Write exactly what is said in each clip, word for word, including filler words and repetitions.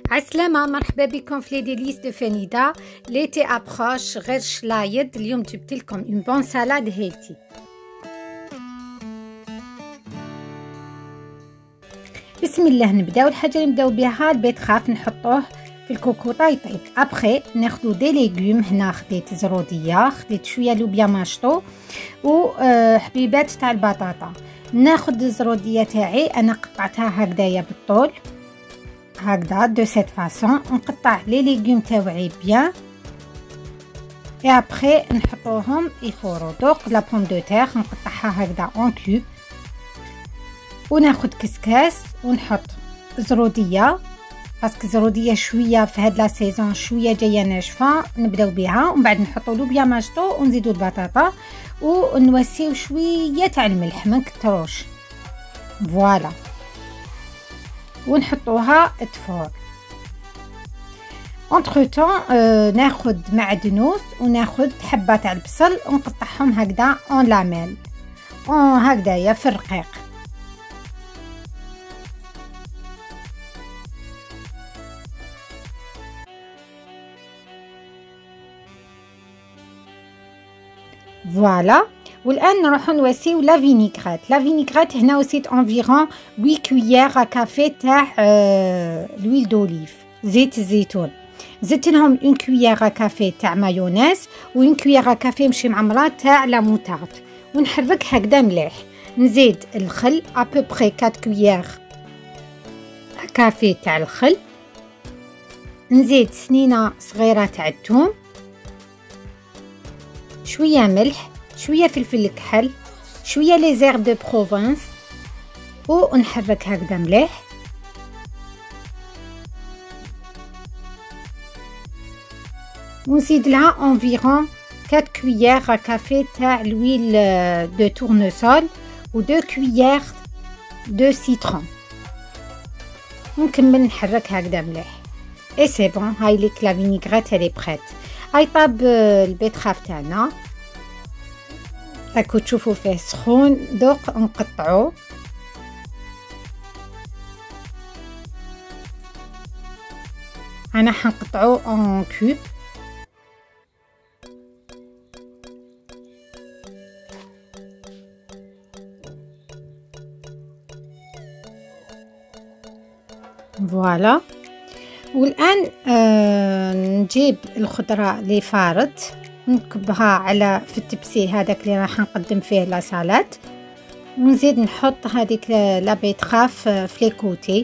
عسلامة، مرحبا بكم في لي ديليس دو فنيدة. ليتي ابروش غير شلايض. اليوم جبت لكم اون بون سالاد هيلتي. بسم الله، نبداو. الحاجه اللي نبداو بها البيت خاف نحطوه في الكوكوطه يطيب. ابخي ناخذ دي ليغوم. هنا خديت زروديه، خديت شويه لوبيا ماشطو وحبيبات تاع البطاطا. ناخذ الزروديه تاعي انا قطعتها هكذايا بالطول هكذا دو سيت فاسون. نقطع لي ليغوم تاوعي بيان اي ابخي نحطوهم يفورو. دوك لا بوم دو تير نقطعها هكذا اون كوب، وناخذ كسكاس ونحط زروديه باسكو زروديه شويه في هاد لا سيزون شويه جايه ناشفه نبداو بها، ومن بعد نحطوا لوبيا ماشطو ونزيدوا البطاطا ونوسيو شويه تاع الملح ما نكتروش. فوالا، ونحطوها تفور. اونتر طون آه ناخذ معدنوس وناخذ حبه تاع البصل ونقطعهم هكذا اون لاميل اون هكذايا في الرقيق. فوالا، والان نروحو نواسيو لا فينيغريت. لا فينيغريت هنا وسيت انفيرون ثمانية كويير كافي تاع لويل دوليف زيت الزيتون. زدت لهم اون كويير كافي تاع مايونيز و اون كويير كافي مشي معمره تاع لا موتارد، ونحرك هكذا مليح. نزيد الخل ابو بري أربعة كويير كافي تاع الخل. نزيد سنينه صغيره تاع الثوم، شويه ملح، شويه فلفل كحل، شويه لي زير دو بروفانس، ونحرك هكذا مليح. ونزيد لها انفيرون أربعة كويير كافي تاع لويل دو تورنسول و دو كويير دو سيترون، ونكمل نحرك هكذا مليح. اي سي بون، هاي ليك لا فينيغريت هادي بريت. هاي طاب البيت خاف تاعنا راكو تشوفوا فيه سخون. دوق نقطعو انا حنقطعو اون كوب. فوالا، والان آه نجيب الخضره اللي فارت نكبها على في التبسي هذاك اللي راح نقدم فيه لا سالاد، ونزيد نحط هذيك لا بيتخاف في لي كوتي.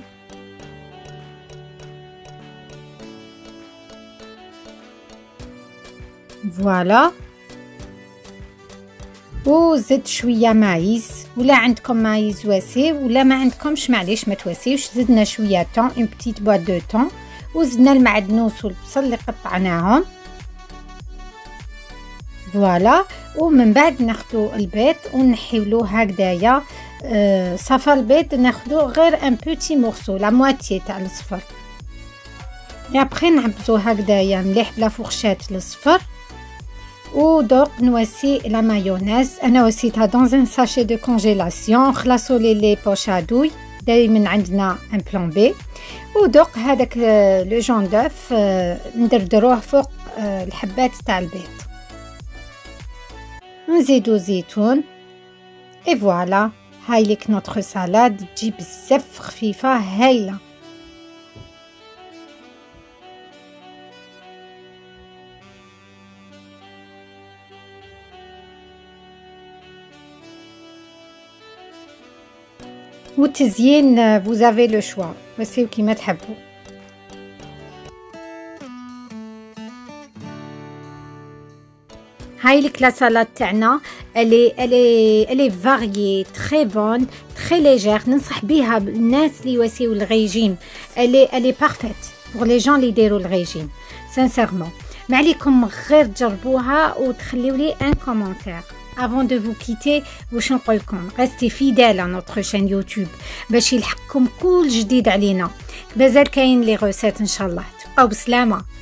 فوالا، وزد شويه مايز، ولا عندكم مايز واسي ولا ما عندكمش معليش ما تواسيوش. زدنا شويه طون اون بتيت بواط دو طون، وزدنا المعدنوس والبصل اللي قطعناهم. فوالا، ومن بعد ناخذوا البيض ونحيولوه هكذايا. أه صفا البيض ناخذوا غير ان بوتي مورسو لا مواتي تاع الصفر، اي ابخي نعبزوه هكذايا مليح بلا فورشات للصفر. ودوق نواسي لا مايونيز. انا وسيتها دون ان ساشي دو كونجيلاسيون. خلاصوا لي لي بوشادوي دائما عندنا ان بلان بي. ودوق هذاك لو جون دوف ندردروه فوق الحبات تاع البيض، نزيدو زيتون. اي فوالا، هاي ليك نوتر سالاد تجي بزاف خفيفه هايله. والتزيين vous avez le choix، وسيو كيما تحبوا. هاي لك لا سالاد تاعنا الي الي الي فاريي تري بون تري ليجير. ننصح بها الناس اللي يواسيو الريجيم. الي الي بارفيت بور لي جون اللي يديروا الريجيم سانسيرمون. ما عليكم غير تجربوها وتخليو لي ان كومونتير. Avant de vous quitter, واش نقول لكم restez fidèles à notre chaîne YouTube باش يلحقكم كل جديد علينا. مازال كاين لي غوسيت ان شاء الله. تبقاو بسلامه.